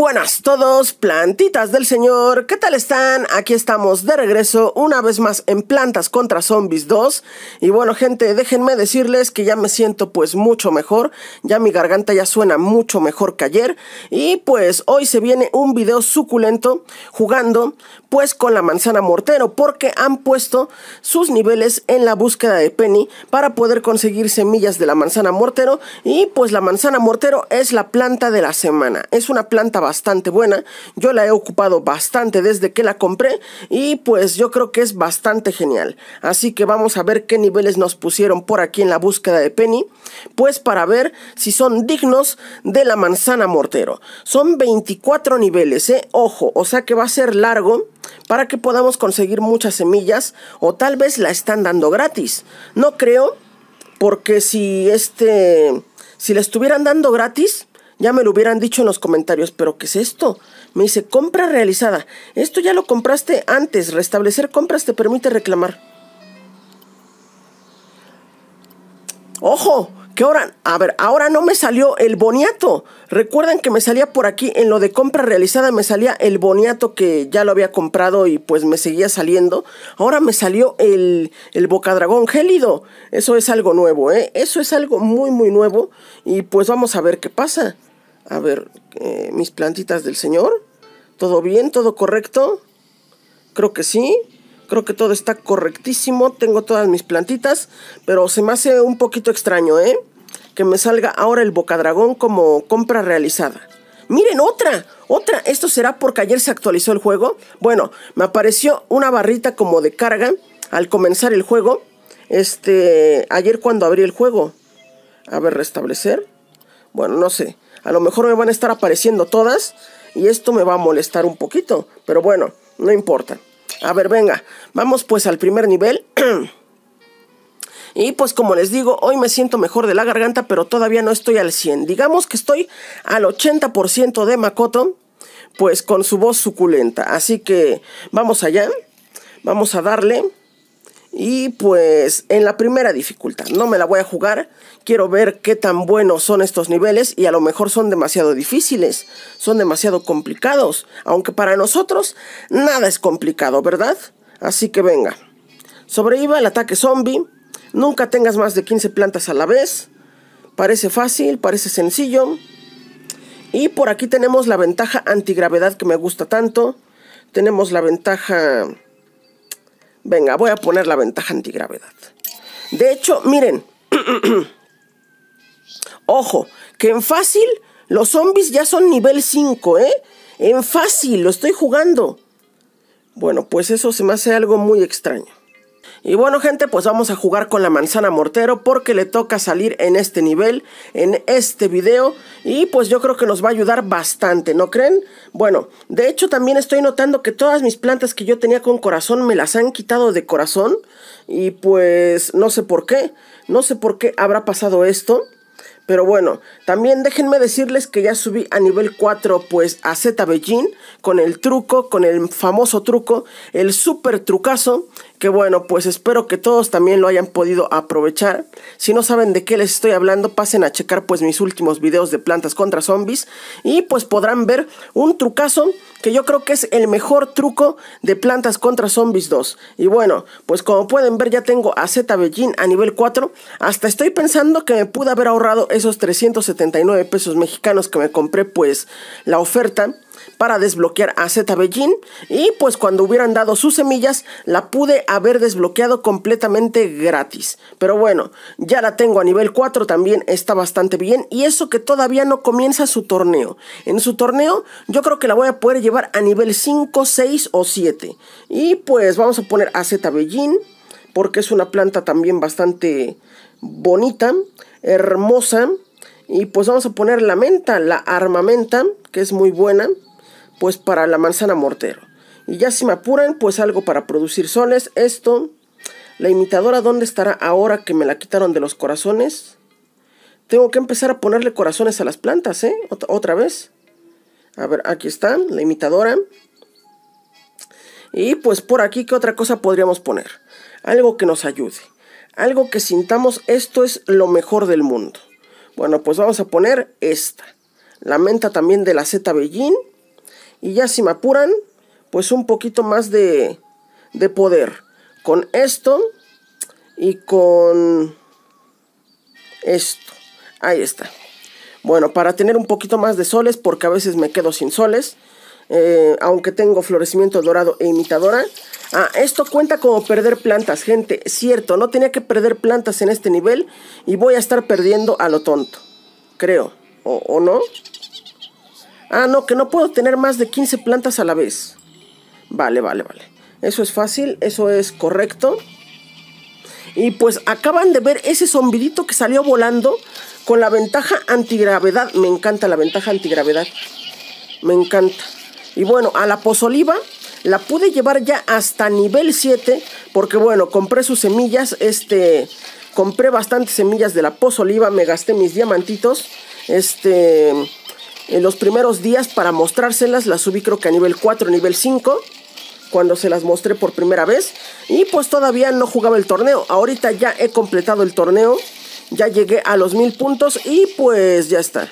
Buenas todos, plantitas del señor, ¿qué tal están? Aquí estamos de regreso una vez más en Plantas contra Zombies 2. Y bueno gente, déjenme decirles que ya me siento pues mucho mejor. Ya mi garganta ya suena mucho mejor que ayer. Y pues hoy se viene un video suculento jugando pues con la manzana mortero, porque han puesto sus niveles en la búsqueda de Penny para poder conseguir semillas de la manzana mortero. Y pues la manzana mortero es la planta de la semana. Es una planta bastante buena, yo la he ocupado bastante desde que la compré y pues yo creo que es bastante genial. Así que vamos a ver qué niveles nos pusieron por aquí en la búsqueda de Penny, pues para ver si son dignos de la manzana mortero. Son 24 niveles, ojo, o sea que va a ser largo para que podamos conseguir muchas semillas, o tal vez la están dando gratis. No creo, porque si la estuvieran dando gratis, ya me lo hubieran dicho en los comentarios. ¿Pero qué es esto? Me dice, compra realizada. Esto ya lo compraste antes. Restablecer compras te permite reclamar. ¡Ojo! Que ahora, ahora no me salió el boniato. Recuerdan que me salía por aquí en lo de compra realizada, me salía el boniato que ya lo había comprado y pues me seguía saliendo. Ahora me salió el bocadragón gélido. Eso es algo nuevo, Eso es algo muy nuevo. Y pues vamos a ver qué pasa. A ver, mis plantitas del señor. ¿Todo bien? ¿Todo correcto? Creo que sí. Creo que todo está correctísimo. Tengo todas mis plantitas. Pero se me hace un poquito extraño, que me salga ahora el bocadragón como compra realizada. ¡Miren, otra! ¡Otra! ¿Esto será porque ayer se actualizó el juego? Bueno, me apareció una barrita como de carga al comenzar el juego. Ayer cuando abrí el juego. A ver, restablecer. Bueno, no sé. A lo mejor me van a estar apareciendo todas y esto me va a molestar un poquito. Pero bueno, no importa. A ver, venga, vamos pues al primer nivel. Y pues como les digo, hoy me siento mejor de la garganta, pero todavía no estoy al 100. Digamos que estoy al 80% de Makoto, pues con su voz suculenta. Así que vamos allá, vamos a darle. Y pues en la primera dificultad, no me la voy a jugar. Quiero ver qué tan buenos son estos niveles y a lo mejor son demasiado difíciles, son demasiado complicados. Aunque para nosotros nada es complicado, ¿verdad? Así que venga. Sobreviva el ataque zombie. Nunca tengas más de 15 plantas a la vez. Parece fácil, parece sencillo. Y por aquí tenemos la ventaja antigravedad que me gusta tanto. Tenemos la ventaja... Venga, voy a poner la ventaja antigravedad. De hecho, miren. Ojo, que en fácil los zombies ya son nivel 5, En fácil, lo estoy jugando. Bueno, pues eso se me hace algo muy extraño. Y bueno gente, pues vamos a jugar con la manzana mortero porque le toca salir en este nivel, en este video. Y pues yo creo que nos va a ayudar bastante, ¿no creen? Bueno, de hecho también estoy notando que todas mis plantas que yo tenía con corazón me las han quitado de corazón. Y pues no sé por qué, habrá pasado esto. Pero bueno, también déjenme decirles que ya subí a nivel 4 pues a ZBeijing con el truco, con el famoso truco, el super trucazo. Que bueno, pues espero que todos también lo hayan podido aprovechar. Si no saben de qué les estoy hablando, pasen a checar pues mis últimos videos de Plantas contra Zombies. Y pues podrán ver un trucazo que yo creo que es el mejor truco de Plantas contra Zombies 2. Y bueno, pues como pueden ver ya tengo a ZBeijing a nivel 4. Hasta estoy pensando que me pude haber ahorrado esos 379 pesos mexicanos que me compré pues la oferta para desbloquear a ZBeijing. Y pues cuando hubieran dado sus semillas la pude haber desbloqueado completamente gratis. Pero bueno, ya la tengo a nivel 4, también está bastante bien. Y eso que todavía no comienza su torneo. En su torneo yo creo que la voy a poder llevar a nivel 5, 6 o 7. Y pues vamos a poner a ZBeijing porque es una planta también bastante bonita, hermosa. Y pues vamos a poner la menta, la armamenta, que es muy buena pues para la manzana mortero. Y ya si me apuran, pues algo para producir soles. Esto, la imitadora, ¿dónde estará ahora que me la quitaron de los corazones? Tengo que empezar a ponerle corazones a las plantas, otra vez. A ver, aquí está, la imitadora. Y pues por aquí, ¿qué otra cosa podríamos poner? Algo que nos ayude. Algo que sintamos, esto es lo mejor del mundo. Bueno, pues vamos a poner esta. La menta también de la ZBeijing. Y ya si me apuran, pues un poquito más de poder. Con esto y con esto. Ahí está. Bueno, para tener un poquito más de soles, porque a veces me quedo sin soles. Aunque tengo florecimiento dorado e imitadora. Esto cuenta como perder plantas, gente. Cierto, no tenía que perder plantas en este nivel. Y voy a estar perdiendo a lo tonto. Creo. ¿O no? No, que no puedo tener más de 15 plantas a la vez. Vale. Eso es fácil, eso es correcto. Y pues acaban de ver ese zombidito que salió volando con la ventaja antigravedad. Me encanta la ventaja antigravedad. Me encanta. Y bueno, a la pozoliva la pude llevar ya hasta nivel 7. Porque bueno, compré sus semillas. Compré bastantes semillas de la pozoliva. Me gasté mis diamantitos. En los primeros días para mostrárselas. Las subí creo que a nivel 4, nivel 5. Cuando se las mostré por primera vez. Y pues todavía no jugaba el torneo. Ahorita ya he completado el torneo. Ya llegué a los 1000 puntos. Y pues ya está.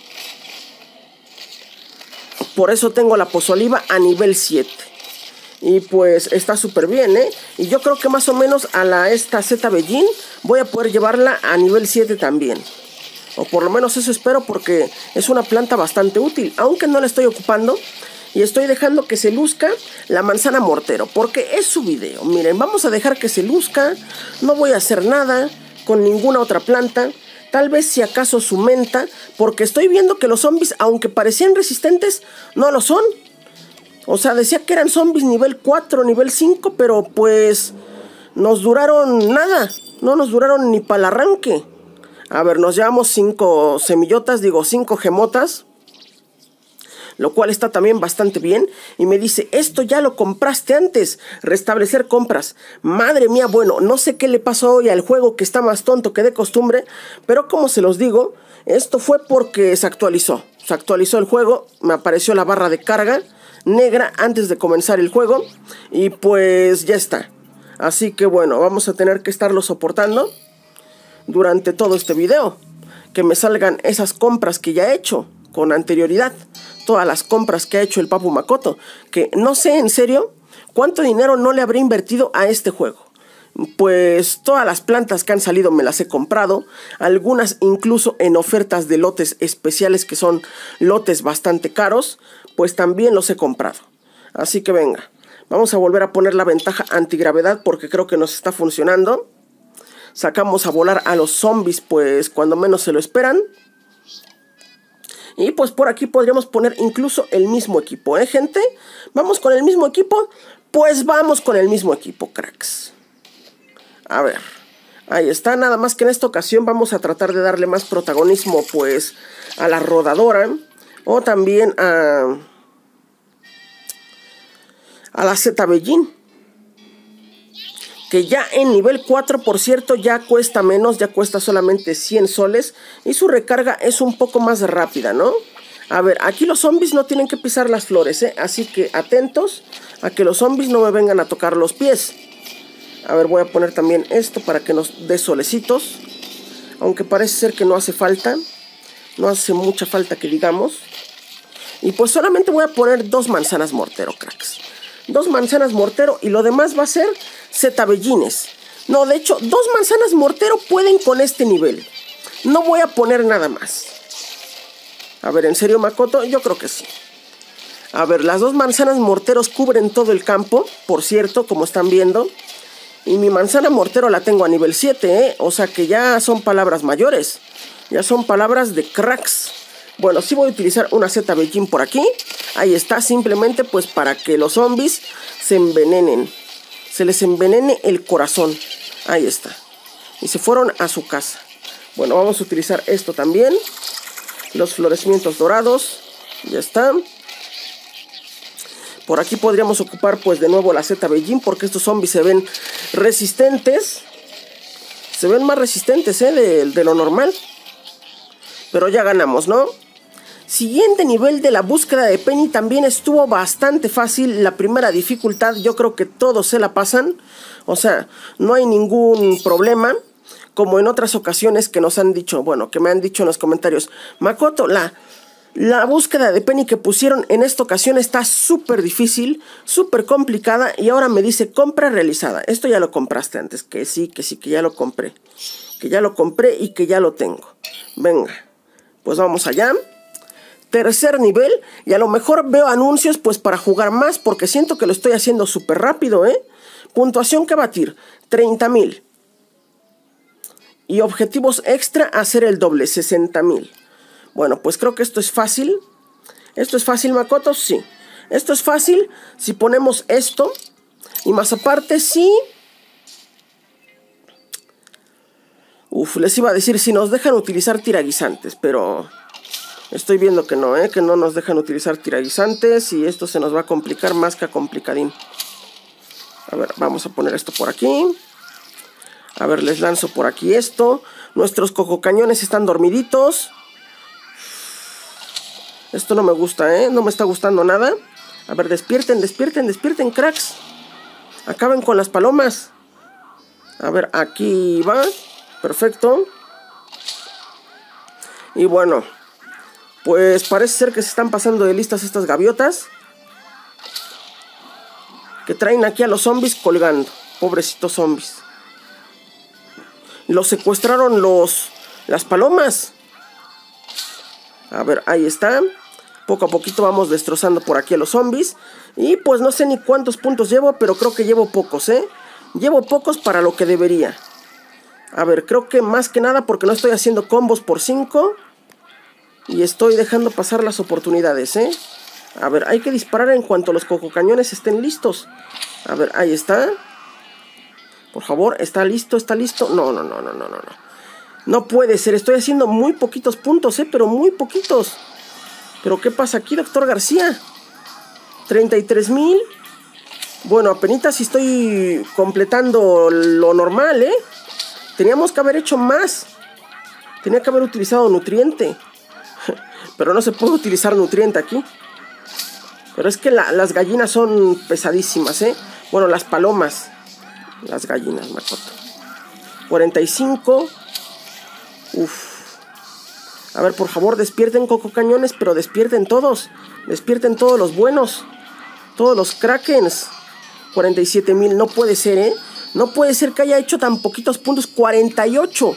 Por eso tengo la pozoliva a nivel 7. Y pues está súper bien, Y yo creo que más o menos a esta Z Bellín voy a poder llevarla a nivel 7 también. O por lo menos eso espero, porque es una planta bastante útil. Aunque no la estoy ocupando. Y estoy dejando que se luzca la manzana mortero, porque es su video. Miren, vamos a dejar que se luzca. No voy a hacer nada con ninguna otra planta. Tal vez si acaso su menta, porque estoy viendo que los zombies, aunque parecían resistentes, no lo son. O sea, decía que eran zombies nivel 4, nivel 5, pero pues nos duraron nada. No nos duraron ni para el arranque. A ver, nos llevamos 5 semillotas, 5 gemotas. Lo cual está también bastante bien. Y me dice, esto ya lo compraste antes. Restablecer compras. Madre mía, bueno, no sé qué le pasó hoy al juego, que está más tonto que de costumbre. Pero como se los digo, esto fue porque se actualizó. Se actualizó el juego. Me apareció la barra de carga negra antes de comenzar el juego. Y pues ya está. Así que bueno, vamos a tener que estarlo soportando durante todo este video. Que me salgan esas compras que ya he hecho con anterioridad. Todas las compras que ha hecho el Papu Makoto. Que no sé en serio cuánto dinero no le habré invertido a este juego. Pues todas las plantas que han salido me las he comprado. Algunas incluso en ofertas de lotes especiales, que son lotes bastante caros. Pues también los he comprado. Así que venga, vamos a volver a poner la ventaja antigravedad, porque creo que nos está funcionando. Sacamos a volar a los zombies pues cuando menos se lo esperan. Y pues por aquí podríamos poner incluso el mismo equipo, gente. ¿Vamos con el mismo equipo? Pues vamos con el mismo equipo, cracks. A ver, ahí está. Nada más que en esta ocasión vamos a tratar de darle más protagonismo pues a la rodadora. O también a la Z Bellín. Que ya en nivel 4, por cierto, ya cuesta menos, ya cuesta solamente 100 soles. Y su recarga es un poco más rápida, ¿no? A ver, aquí los zombies no tienen que pisar las flores, Así que atentos a que los zombies no me vengan a tocar los pies. A ver, voy a poner también esto para que nos dé solecitos. Aunque parece ser que no hace falta. No hace mucha falta que digamos. Y pues solamente voy a poner 2 manzanas mortero, cracks. 2 manzanas mortero y lo demás va a ser Z Bellines. No, de hecho, 2 manzanas mortero pueden con este nivel. No voy a poner nada más. A ver, ¿en serio, Makoto? Yo creo que sí. A ver, las 2 manzanas morteros cubren todo el campo, por cierto, como están viendo. Y mi manzana mortero la tengo a nivel 7, O sea que ya son palabras mayores. Ya son palabras de cracks. Bueno, sí voy a utilizar una Z Bellín por aquí. Ahí está, simplemente pues para que los zombies se envenenen. Se les envenene el corazón. Ahí está. Y se fueron a su casa. Bueno, vamos a utilizar esto también. Los florecimientos dorados. Ya está. Por aquí podríamos ocupar pues de nuevo la Z Bellín, porque estos zombies se ven resistentes. Se ven más resistentes, de lo normal. Pero ya ganamos, ¿no? Siguiente nivel de la búsqueda de Penny también estuvo bastante fácil. La primera dificultad yo creo que todos se la pasan. O sea, no hay ningún problema. Como en otras ocasiones que nos han dicho, bueno, que me han dicho en los comentarios, Makoto, la La búsqueda de Penny que pusieron en esta ocasión está súper difícil, súper complicada. Y ahora me dice compra realizada. Esto ya lo compraste antes, que sí, que ya lo compré. Que ya lo compré y que ya lo tengo. Venga, pues vamos allá. Tercer nivel, y a lo mejor veo anuncios pues para jugar más, porque siento que lo estoy haciendo súper rápido, ¿eh? Puntuación que batir, 30,000. Y objetivos extra, hacer el doble, 60,000. Bueno, pues creo que esto es fácil. ¿Esto es fácil, Makoto? Sí. Esto es fácil si ponemos esto. Y más aparte, sí. Les iba a decir si nos dejan utilizar tiraguisantes, pero estoy viendo que no, que no nos dejan utilizar tiraguisantes. Y esto se nos va a complicar más que a complicadín. A ver, vamos a poner esto por aquí. A ver, les lanzo por aquí esto. Nuestros cococañones están dormiditos. Esto no me gusta, no me está gustando nada. A ver, despierten, despierten, despierten, cracks. Acaben con las palomas. A ver, aquí va. Perfecto. Y bueno, pues parece ser que se están pasando de listas estas gaviotas, que traen aquí a los zombies colgando. Pobrecitos zombies. Los secuestraron las palomas. A ver, ahí está. Poco a poquito vamos destrozando por aquí a los zombies. Y pues no sé ni cuántos puntos llevo, pero creo que llevo pocos, Llevo pocos para lo que debería. A ver, creo que más que nada porque no estoy haciendo combos por 5. Y estoy dejando pasar las oportunidades, A ver, hay que disparar en cuanto los cococañones estén listos. A ver, ahí está. Por favor, ¿está listo? ¿Está listo? No. No puede ser, estoy haciendo muy poquitos puntos, pero muy poquitos. ¿Pero qué pasa aquí, doctor García? 33,000. Bueno, apenas si estoy completando lo normal, Teníamos que haber hecho más. Tenía que haber utilizado nutriente. Pero no se puede utilizar nutriente aquí. Pero es que las gallinas son pesadísimas, Bueno, las palomas. Las gallinas, Makoto. 45. A ver, por favor, despierten cococañones, pero despierten todos. Despierten todos los buenos. Todos los krakens. 47,000, no puede ser, No puede ser que haya hecho tan poquitos puntos. 48.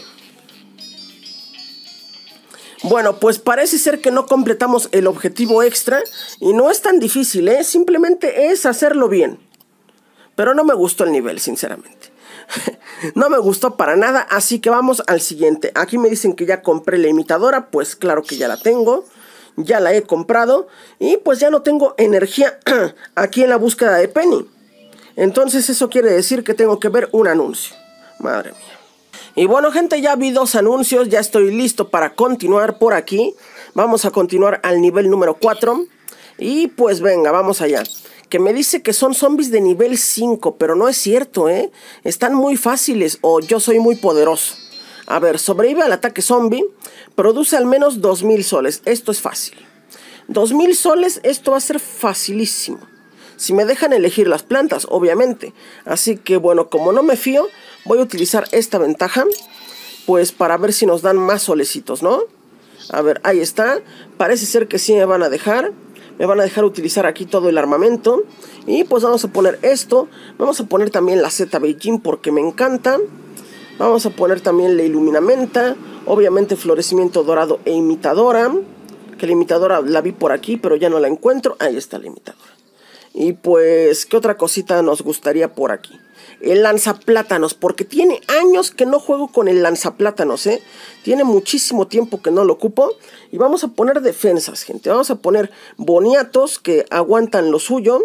Bueno, pues parece ser que no completamos el objetivo extra. Y no es tan difícil, Simplemente es hacerlo bien. Pero no me gustó el nivel, sinceramente. No me gustó para nada, así que vamos al siguiente. Aquí me dicen que ya compré la imitadora. Pues claro que ya la tengo. Ya la he comprado. Y pues ya no tengo energía aquí en la búsqueda de Penny. Entonces eso quiere decir que tengo que ver un anuncio. Madre mía. Y bueno, gente, ya vi 2 anuncios. Ya estoy listo para continuar por aquí. Vamos a continuar al nivel número 4. Y pues venga, vamos allá. Que me dice que son zombies de nivel 5, pero no es cierto, Están muy fáciles o yo soy muy poderoso. A ver, sobrevive al ataque zombie, produce al menos 2,000 soles. Esto es fácil. 2,000 soles, esto va a ser facilísimo. Si me dejan elegir las plantas, obviamente. Así que bueno, como no me fío, voy a utilizar esta ventaja, pues para ver si nos dan más solecitos, ¿no? A ver, ahí está. Parece ser que sí me van a dejar. Me van a dejar utilizar aquí todo el armamento. Y pues vamos a poner esto. Vamos a poner también la Z Beijing porque me encanta. Vamos a poner también la iluminamenta. Obviamente florecimiento dorado e imitadora. Que la imitadora la vi por aquí, pero ya no la encuentro. Ahí está la imitadora. Y pues, ¿qué otra cosita nos gustaría por aquí? El lanzaplátanos, porque tiene años que no juego con el lanzaplátanos, Tiene muchísimo tiempo que no lo ocupo. Y vamos a poner defensas, gente. Vamos a poner boniatos que aguantan lo suyo.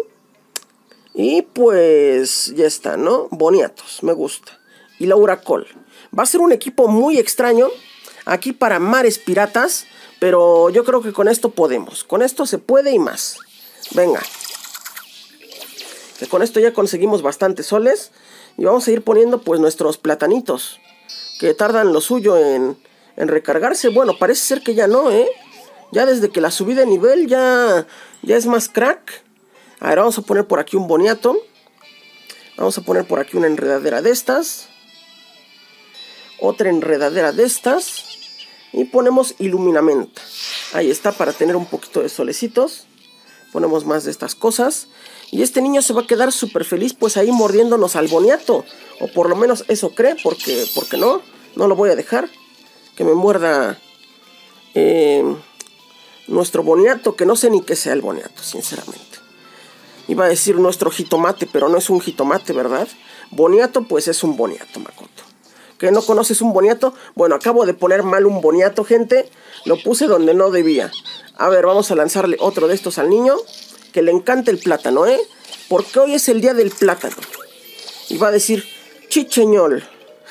Y pues ya está, ¿no? Boniatos, me gusta. Y la Huracol. Va a ser un equipo muy extraño aquí para mares piratas. Pero yo creo que con esto podemos. Con esto se puede y más. Venga. Que con esto ya conseguimos bastantes soles. Y vamos a ir poniendo pues nuestros platanitos. Que tardan lo suyo en recargarse. Bueno, parece ser que ya no, Ya desde que la subí de nivel ya es más crack. A ver, vamos a poner por aquí un boniato. Vamos a poner por aquí una enredadera de estas. Otra enredadera de estas. Y ponemos iluminamenta. Ahí está, para tener un poquito de solecitos. Ponemos más de estas cosas. Y este niño se va a quedar súper feliz pues ahí mordiéndonos al boniato. O por lo menos eso cree, porque no lo voy a dejar que me muerda nuestro boniato, que no sé ni qué sea el boniato, sinceramente. Iba a decir nuestro jitomate, pero no es un jitomate, ¿verdad? Boniato, pues es un boniato, Makoto. ¿Que no conoces un boniato? Bueno, acabo de poner mal un boniato, gente. Lo puse donde no debía. A ver, vamos a lanzarle otro de estos al niño, que le encanta el plátano, ¿eh? Porque hoy es el día del plátano. Y va a decir, chicheñol.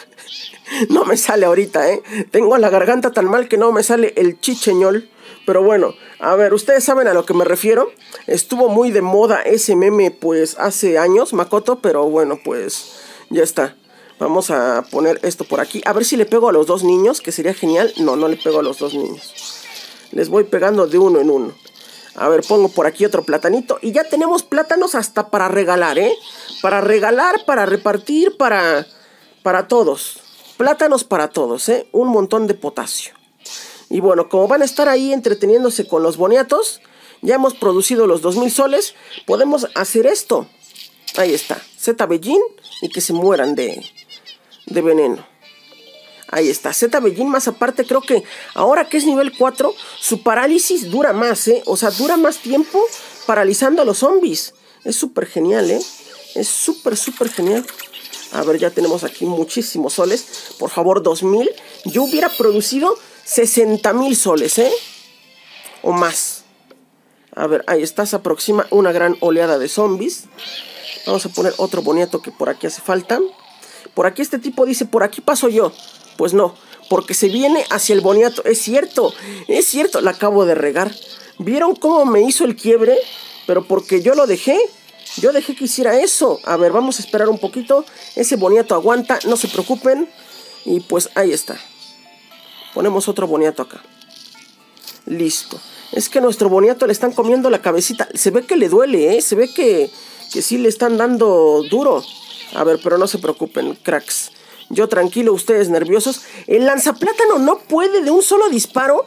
No me sale ahorita, ¿eh? Tengo la garganta tan mal que no me sale el chicheñol. Pero bueno, a ver, ustedes saben a lo que me refiero. Estuvo muy de moda ese meme, pues, hace años, Makoto. Pero bueno, pues, ya está. Vamos a poner esto por aquí. A ver si le pego a los dos niños, que sería genial. No, no le pego a los dos niños. Les voy pegando de uno en uno. A ver, pongo por aquí otro platanito. Y ya tenemos plátanos hasta para regalar, ¿eh? Para regalar, para repartir, para todos. Plátanos para todos, ¿eh? Un montón de potasio. Y bueno, como van a estar ahí entreteniéndose con los boniatos, ya hemos producido los 2000 soles. Podemos hacer esto. Ahí está. Z Bellín y que se mueran de veneno. Ahí está, Z Bellín, más aparte creo que ahora que es nivel 4, su parálisis dura más, ¿eh? O sea, dura más tiempo paralizando a los zombies. Es súper genial, ¿eh? Es súper genial. A ver, ya tenemos aquí muchísimos soles. Por favor, 2000. Yo hubiera producido 60,000 soles, ¿eh? O más. A ver, ahí está, se aproxima una gran oleada de zombies. Vamos a poner otro boniato que por aquí hace falta. Por aquí este tipo dice, por aquí paso yo. Pues no, porque se viene hacia el boniato. Es cierto, la acabo de regar. ¿Vieron cómo me hizo el quiebre? Pero porque yo lo dejé. Yo dejé que hiciera eso. A ver, vamos a esperar un poquito. Ese boniato aguanta, no se preocupen. Y pues ahí está. Ponemos otro boniato acá. Listo. Es que a nuestro boniato le están comiendo la cabecita. Se ve que le duele, ¿eh? Se ve que sí le están dando duro. A ver, pero no se preocupen, cracks. Yo tranquilo, ustedes nerviosos. El lanzaplátano no puede de un solo disparo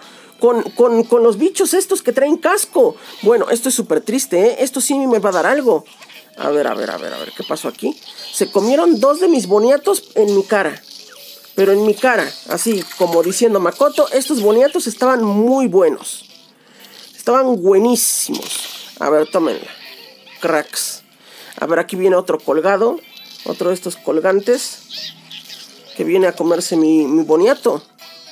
con los bichos estos que traen casco. Bueno, esto es súper triste, ¿eh? Esto sí me va a dar algo. A ver, ¿qué pasó aquí? Se comieron 2 de mis boniatos en mi cara. Pero en mi cara, así como diciendo, Makoto, estos boniatos estaban muy buenos. Estaban buenísimos. A ver, tómenla. Cracks. A ver, aquí viene otro colgado. Otro de estos colgantes que viene a comerse mi boniato.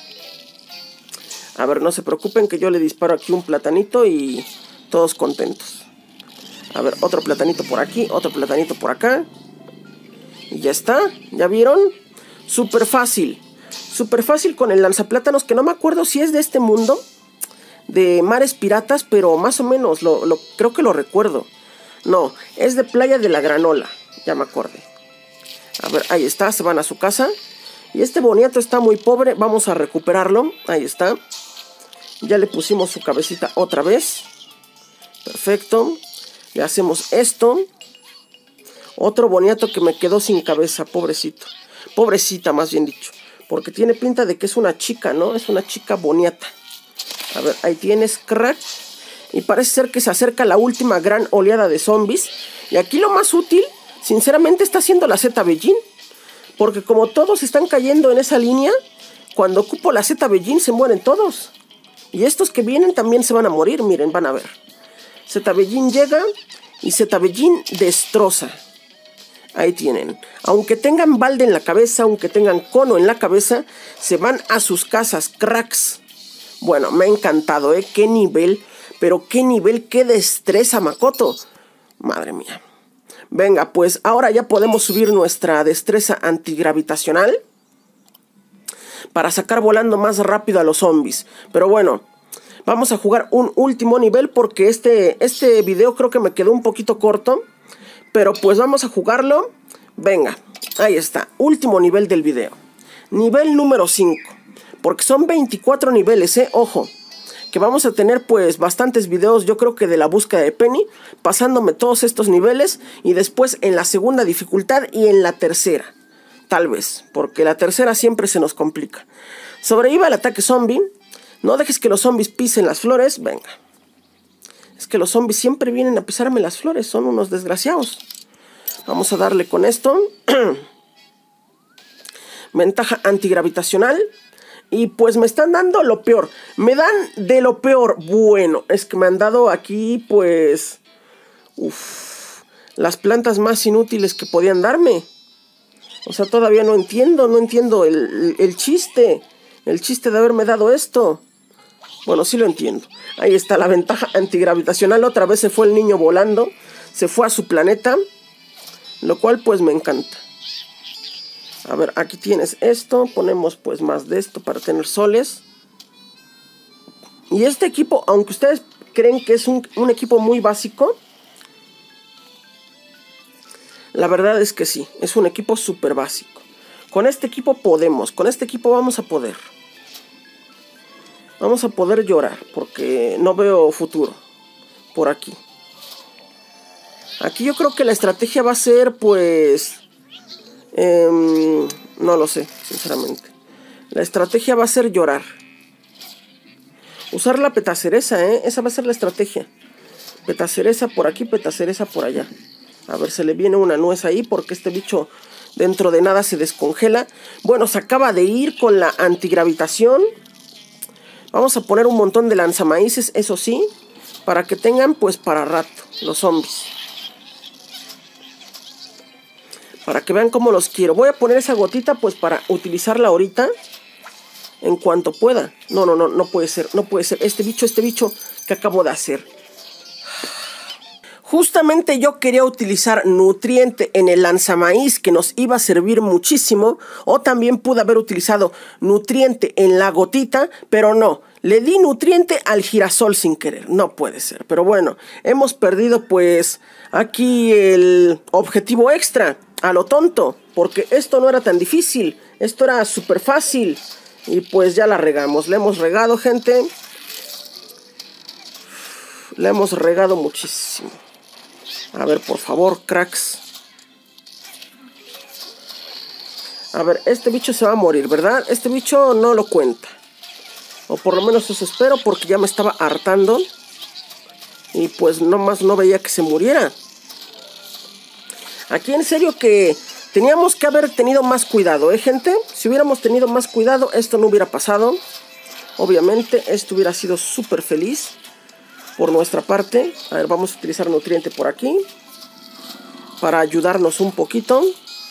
A ver, no se preocupen que yo le disparo aquí un platanito y todos contentos. A ver, otro platanito por aquí, otro platanito por acá. Y ya está, ¿ya vieron? Súper fácil con el lanzaplátanos, que no me acuerdo si es de este mundo, de Mares Piratas, pero más o menos, creo que lo recuerdo. No, es de Playa de la Granola, ya me acordé. A ver, ahí está, se van a su casa. Y este boniato está muy pobre, vamos a recuperarlo. Ahí está. Ya le pusimos su cabecita otra vez. Perfecto. Le hacemos esto. Otro boniato que me quedó sin cabeza, pobrecito. Pobrecita, más bien dicho. Porque tiene pinta de que es una chica, ¿no? Es una chica boniata. A ver, ahí tienes, crack. Y parece ser que se acerca la última gran oleada de zombies. Y aquí lo más útil, sinceramente, está siendo la Z Bellín. Porque como todos están cayendo en esa línea, cuando ocupo la Z Bellín se mueren todos. Y estos que vienen también se van a morir, miren, van a ver. Z Bellín llega y Z Bellín destroza. Ahí tienen. Aunque tengan balde en la cabeza, aunque tengan cono en la cabeza, se van a sus casas, cracks. Bueno, me ha encantado, ¿eh? Qué nivel, pero qué nivel, qué destreza, Makoto. Madre mía. Venga, pues ahora ya podemos subir nuestra destreza antigravitacional para sacar volando más rápido a los zombies. Pero bueno, vamos a jugar un último nivel porque este video creo que me quedó un poquito corto. Pero pues vamos a jugarlo. Venga, ahí está, último nivel del video. Nivel número 5. Porque son 24 niveles, ojo. Que vamos a tener pues bastantes videos, yo creo que de la búsqueda de Penny, pasándome todos estos niveles y después en la segunda dificultad y en la tercera, tal vez, porque la tercera siempre se nos complica. Sobrevive al ataque zombie, No dejes que los zombies pisen las flores. Venga. Es que los zombies siempre vienen a pisarme las flores. Son unos desgraciados. Vamos a darle con esto. Ventaja antigravitacional. Y pues me están dando lo peor. Me dan de lo peor. Bueno, es que me han dado aquí pues... las plantas más inútiles que podían darme. O sea, todavía no entiendo el chiste. El chiste de haberme dado esto. Bueno, sí lo entiendo. Ahí está la ventaja antigravitacional. Otra vez se fue el niño volando. Se fue a su planeta. Lo cual pues me encanta. A ver, aquí tienes esto. Ponemos pues más de esto para tener soles. Y este equipo, aunque ustedes creen que es un equipo muy básico, la verdad es que sí, es un equipo súper básico. Con este equipo podemos, con este equipo vamos a poder. Vamos a poder llorar, porque no veo futuro por aquí. Aquí yo creo que la estrategia va a ser, pues... no lo sé, sinceramente. La estrategia va a ser llorar. Usar la petacereza, esa va a ser la estrategia. Petacereza por aquí, petacereza por allá. A ver, se le viene una nuez ahí porque este bicho dentro de nada se descongela. Bueno, se acaba de ir con la antigravitación. Vamos a poner un montón de lanzamaíces, eso sí, para que tengan pues para rato los zombies. Para que vean cómo los quiero. Voy a poner esa gotita pues para utilizarla ahorita en cuanto pueda. No puede ser, no puede ser. Este bicho que acabo de hacer. Justamente yo quería utilizar nutriente en el lanzamaíz que nos iba a servir muchísimo. O también pude haber utilizado nutriente en la gotita, pero no. Le di nutriente al girasol sin querer. No puede ser. Pero bueno, hemos perdido pues aquí el objetivo extra a lo tonto. Porque esto no era tan difícil. Esto era súper fácil. Y pues ya la regamos. Le hemos regado, gente. Le hemos regado muchísimo. A ver, por favor, cracks. A ver, este bicho se va a morir, ¿verdad? Este bicho no lo cuenta. O por lo menos eso espero, porque ya me estaba hartando. Y pues nomás no veía que se muriera. Aquí en serio que teníamos que haber tenido más cuidado, gente? Si hubiéramos tenido más cuidado, esto no hubiera pasado. Obviamente, esto hubiera sido súper feliz por nuestra parte. A ver, vamos a utilizar nutriente por aquí para ayudarnos un poquito.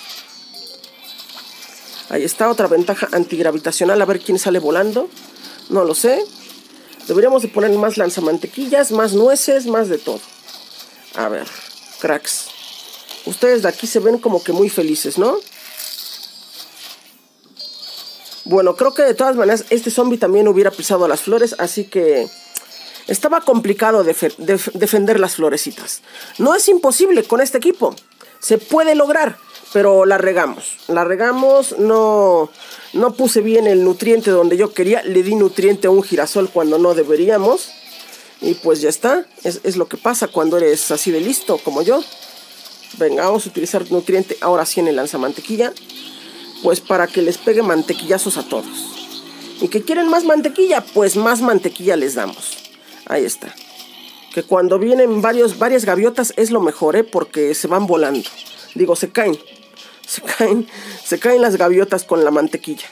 Ahí está, otra ventaja antigravitacional. A ver quién sale volando. No lo sé. Deberíamos de poner más lanzamantequillas, más nueces, más de todo. A ver, cracks. Ustedes de aquí se ven como que muy felices, ¿no? Bueno, creo que de todas maneras este zombie también hubiera pisado las flores, así que... estaba complicado defender las florecitas. No es imposible con este equipo. Se puede lograr, pero la regamos. La regamos, no puse bien el nutriente donde yo quería. Le di nutriente a un girasol cuando no deberíamos. Y pues ya está. Es lo que pasa cuando eres así de listo como yo. Venga, vamos a utilizar nutriente ahora sí en el lanzamantequilla. Pues para que les pegue mantequillazos a todos. Y que quieren más mantequilla, pues más mantequilla les damos. Ahí está. Que cuando vienen varias gaviotas es lo mejor, porque se van volando. Digo, se caen. Se caen las gaviotas con la mantequilla.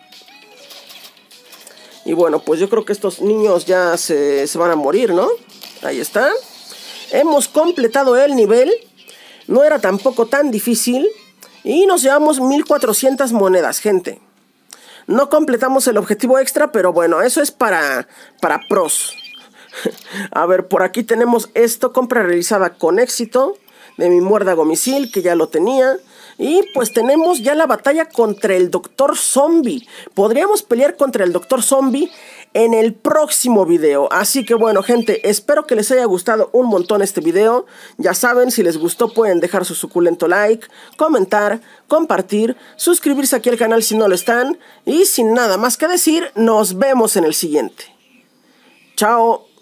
Y bueno, pues yo creo que estos niños ya se van a morir, ¿no? Ahí está. Hemos completado el nivel. No era tampoco tan difícil. Y nos llevamos 1400 monedas, gente. No completamos el objetivo extra, pero bueno, eso es para pros. A ver, por aquí tenemos esto, compra realizada con éxito de mi muérdago misil, que ya lo tenía. Y pues tenemos ya la batalla contra el Doctor Zombie. Podríamos pelear contra el Doctor Zombie en el próximo video. Así que bueno, gente, espero que les haya gustado un montón este video. Ya saben, si les gustó pueden dejar su suculento like, comentar, compartir, suscribirse aquí al canal si no lo están. Y sin nada más que decir, nos vemos en el siguiente. Chao.